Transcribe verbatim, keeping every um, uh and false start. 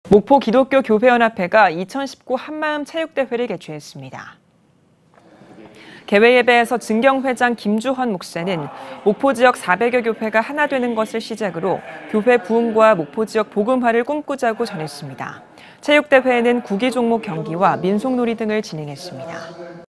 목포 기독교 교회연합회가 이천십구 한마음 체육대회를 개최했습니다. 개회예배에서 증경회장 김주헌 목사는 목포 지역 사백여 교회가 하나 되는 것을 시작으로 교회 부흥과 목포 지역 복음화를 꿈꾸자고 전했습니다. 체육대회에는 구기 종목 경기와 민속놀이 등을 진행했습니다.